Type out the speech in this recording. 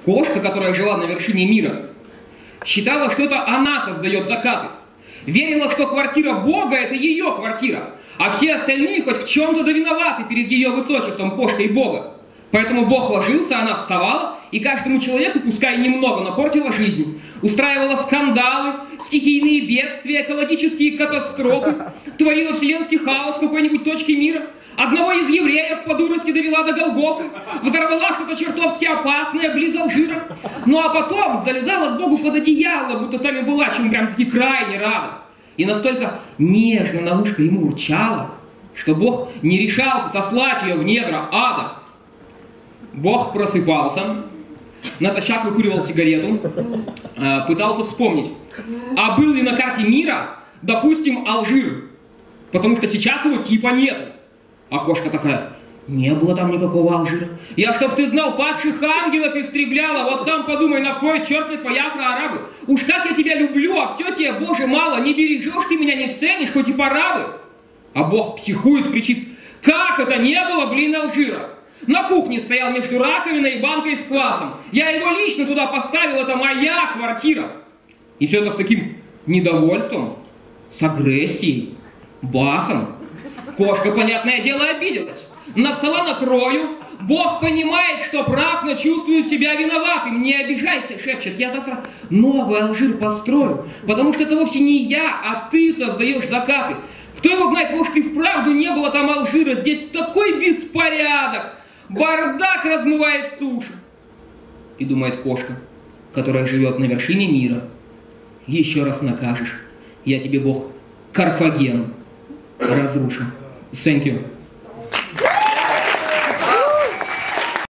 Кошка, которая жила на вершине мира, считала, что это она создает закаты. Верила, что квартира Бога – это ее квартира, а все остальные хоть в чем-то да виноваты перед ее высочеством, кошкой Бога. Поэтому Бог ложился, она вставала, и каждому человеку, пускай немного, но портила жизнь. Устраивала скандалы, стихийные бедствия, экологические катастрофы, творила вселенский хаос в какой-нибудь точке мира. Одного из евреев по дурости довела до Голгофы, взорвала что-то чертовски опасное близ Алжира. Ну а потом залезала к Богу под одеяло, будто там и была, чем прям-таки крайне рада. И настолько нежно на ушко ему урчала, что Бог не решался сослать ее в недра ада. Бог просыпался, натощак выкуривал сигарету, пытался вспомнить, а был ли на карте мира, допустим, Алжир, потому что сейчас его типа нету. А кошка такая: не было там никакого Алжира. Я, чтоб ты знал, падших ангелов истребляла. Вот сам подумай, на кой черт мне твои афро-арабы? Уж как я тебя люблю, а все тебе, Боже, мало. Не бережешь ты меня, не ценишь, хоть и пора бы. А Бог психует, кричит: как это не было, блин, Алжира? На кухне стоял между раковиной и банкой с квасом. Я его лично туда поставил, это моя квартира. И все это с таким недовольством, с агрессией, басом. Кошка, понятное дело, обиделась. Настала на Трою. Бог понимает, что прав, но чувствует себя виноватым. Не обижайся, шепчет. Я завтра новый Алжир построю, потому что это вовсе не я, а ты создаешь закаты. Кто его знает, может и вправду не было там Алжира. Здесь такой беспорядок. Бардак размывает суши. И думает кошка, которая живет на вершине мира: еще раз накажешь, я тебе, Бог, Карфаген разрушу. Thank you.